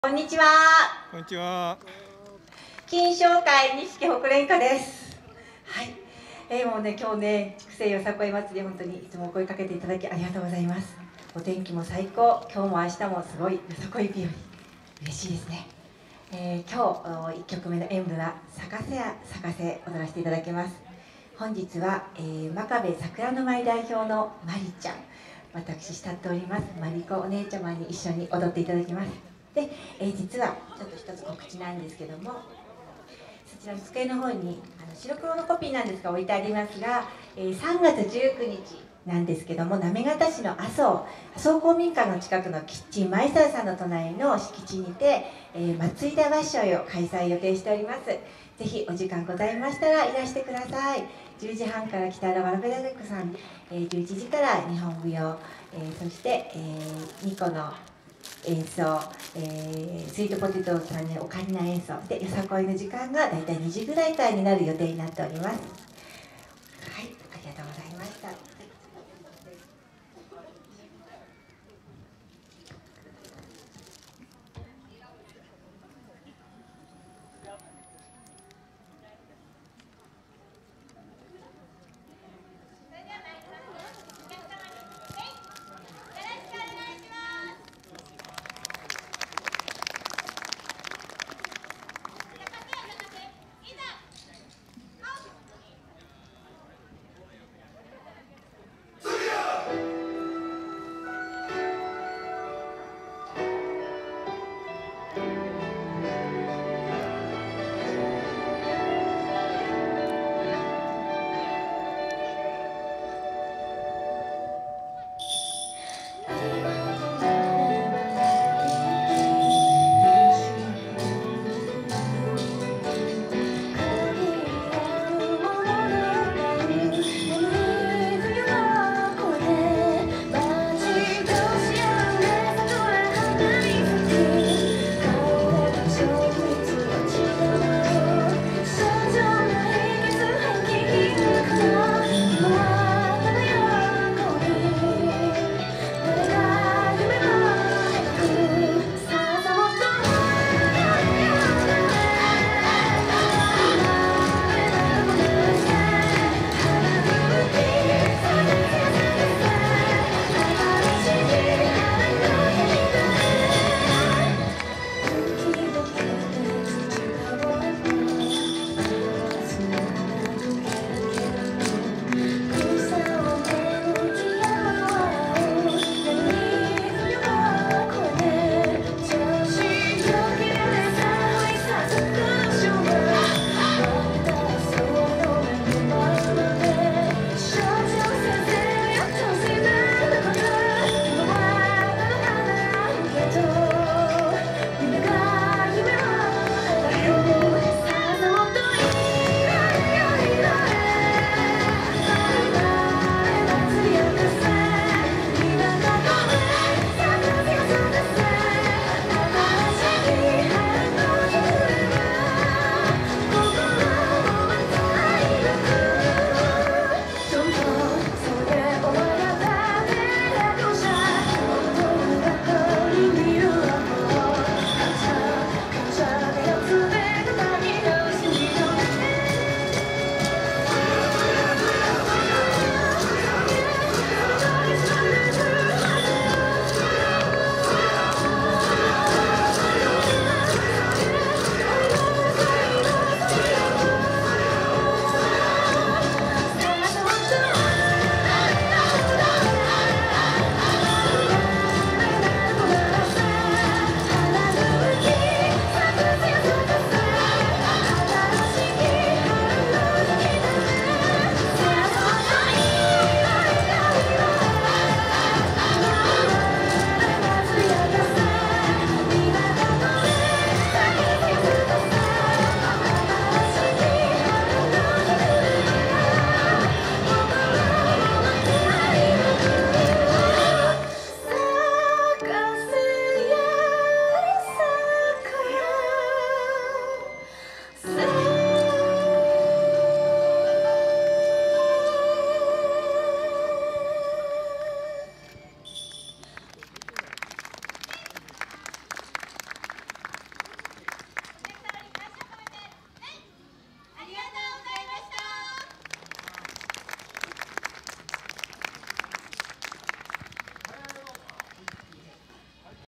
こんにちは。 こんにちは。 金賞会錦北連歌です。はい。もうね、今日ね、筑西よさこい祭り、本当にいつもお声かけていただきありがとうございます。お天気も最高、今日も明日もすごいよさこい日和、嬉しいですね。今日1曲目の演舞は「咲かせや咲かせ」踊らせていただきます。本日は、真壁桜の舞代表のまりちゃん、私慕っておりますまりこお姉ちゃまに一緒に踊っていただきます。で、実はちょっと一つ告知なんですけども、そちらの机の方に白黒のコピーなんですが置いてありますが、3月19日なんですけども、行方市の麻生公民館の近くのキッチンマイサーさんの隣の敷地にて、松井田合唱を開催予定しております。ぜひお時間ございましたらいらしてください。10時半から北原わらべ大学さん、11時から日本舞踊、そして、ニコの演奏、スイートポテトさんにオカリナ演奏でよさこいの時間がだいたい2時ぐらいからになる予定になっております。